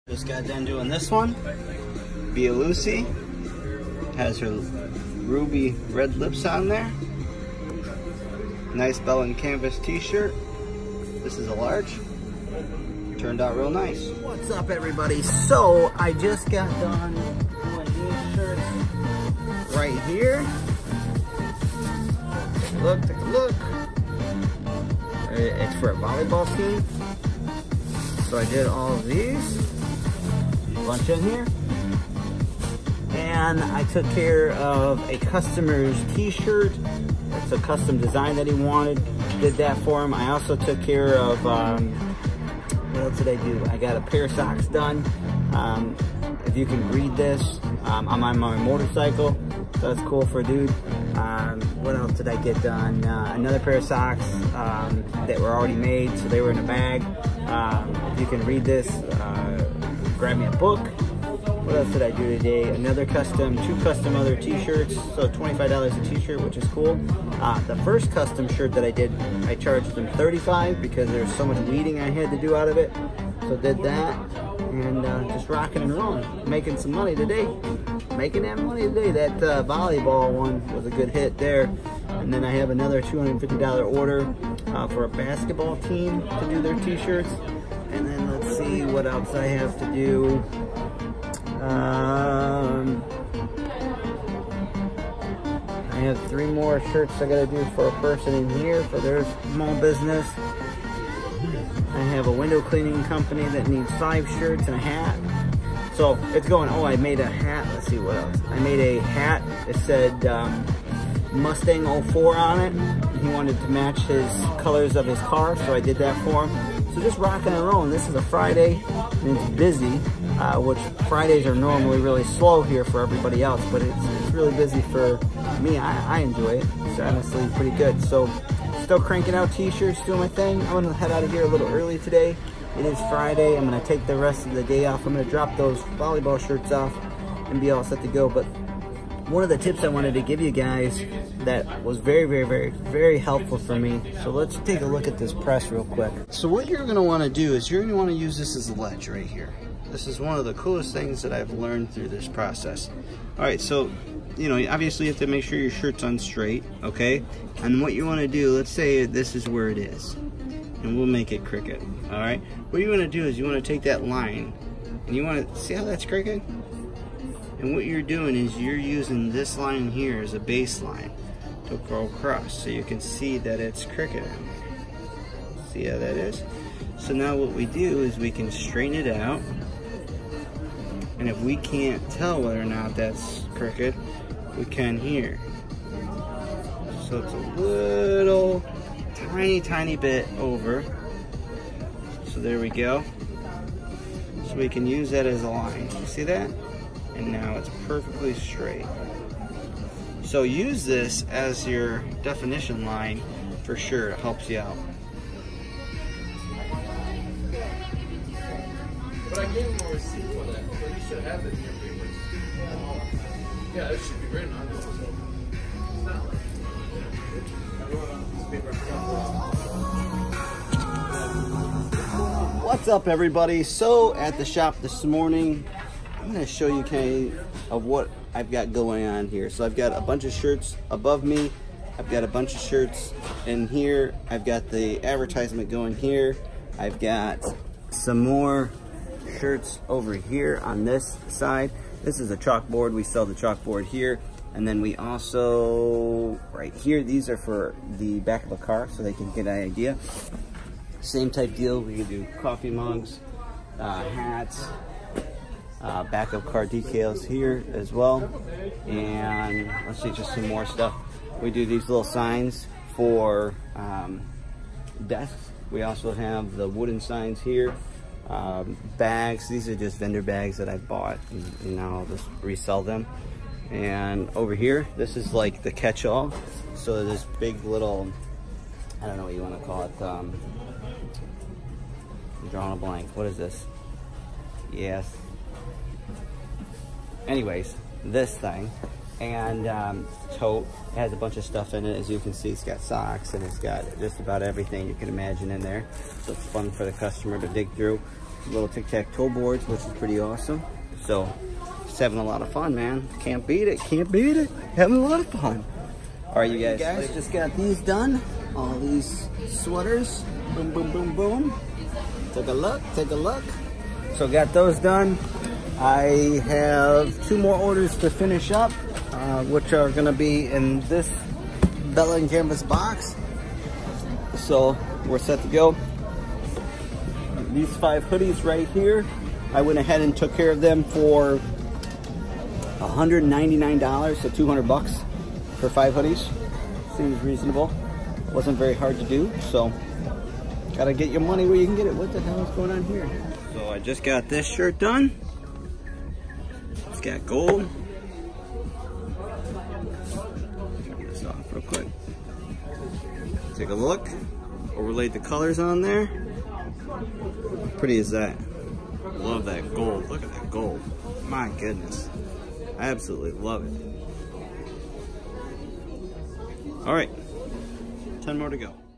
Just got done doing this one. Bea Lucy has her ruby red lips on there. Nice Bell and Canvas t-shirt. This is a large. Turned out real nice. What's up, everybody? So I just got done doing these shirts right here. Take a look. It's for a volleyball team. So I did all of these. Bunch in here. And I took care of a customer's t-shirt. It's a custom design that he wanted. Did that for him. I also took care of, what else did I do? I got a pair of socks done. If you can read this, I'm on my motorcycle. So that's cool for a dude. What else did I get done? Another pair of socks that were already made, so they were in a bag. If you can read this, grab me a book. What else did I do today? Two custom other t-shirts, so $25 a t-shirt, which is cool. The first custom shirt that I did, I charged them $35 because there's so much weeding I had to do out of it. So did that, and just rocking and rolling, making some money today. Making that money today. That volleyball one was a good hit there. And then I have another $250 order for a basketball team to do their t-shirts. And then let's see what else I have to do. I have 3 more shirts I gotta do for a person in here for their small business. I have a window cleaning company that needs 5 shirts and a hat. So it's going, oh, I made a hat. Let's see what else. I made a hat. It said Mustang 04 on it. He wanted to match his colors of his car, so I did that for him. So just rocking and rolling. This is a Friday, and it's busy, which Fridays are normally really slow here for everybody else, but it's really busy for me. I enjoy it. It's honestly pretty good. So still cranking out t-shirts, doing my thing. I'm gonna head out of here a little early today. It is Friday. I'm gonna take the rest of the day off. I'm gonna drop those volleyball shirts off and be all set to go. But one of the tips I wanted to give you guys that was very, very, very, very helpful for me. So let's take a look at this press real quick. So what you're gonna wanna do is you're gonna wanna use this as a ledge right here. This is one of the coolest things that I've learned through this process. All right, so, you know, obviously you have to make sure your shirt's on straight, okay? And what you wanna do, let's say this is where it is, and we'll make it crooked, all right? What you wanna do is you wanna take that line, and you wanna, see how that's crooked? And what you're doing is you're using this line here as a baseline to go across, so you can see that it's crooked. See how that is? So now what we do is we can straighten it out, and if we can't tell whether or not that's crooked, we can here. So it's a little, tiny bit over. So there we go. So we can use that as a line. You see that? And now it's perfectly straight. So use this as your definition line for sure. It helps you out. But I gave him a receipt for that, so you should have it in your papers. Yeah, it should be written on it, so it's not like I wrote on this paper. What's up, everybody? So at the shop this morning, I'm going to show you kind of what I've got going on here. So I've got a bunch of shirts above me. I've got a bunch of shirts in here. I've got the advertisement going here. I've got some more shirts over here on this side. This is a chalkboard. We sell the chalkboard here. And then we also, right here, these are for the back of a car so they can get an idea. Same type deal. We can do coffee mugs, hats, back of car decals here as well. And let's see, just some more stuff. We do these little signs for desks. We also have the wooden signs here. Bags, these are just vendor bags that I bought, and now I'll just resell them. And over here, this is like the catch-all. So this big little, I don't know what you want to call it. I'm drawing a blank. What is this? Yes. Anyways, this thing. And tote, it has a bunch of stuff in it. As you can see, it's got socks and it's got just about everything you can imagine in there. So it's fun for the customer to dig through. little tic-tac-toe boards, which is pretty awesome. So just having a lot of fun, man. Can't beat it, can't beat it. Having a lot of fun. All right, you guys just got these done. All these sweaters. Boom, boom, boom, boom. Take a look, take a look. So got those done. I have 2 more orders to finish up, which are gonna be in this Bella and Canvas box. So we're set to go. These 5 hoodies right here, I went ahead and took care of them for $199, so 200 bucks for 5 hoodies. Seems reasonable. Wasn't very hard to do, so gotta get your money where you can get it. What the hell is going on here? So I just got this shirt done. It's got gold. Turn this off real quick. Take a look. Overlaid the colors on there. How pretty is that? Love that gold. Look at that gold. My goodness. I absolutely love it. All right. 10 more to go.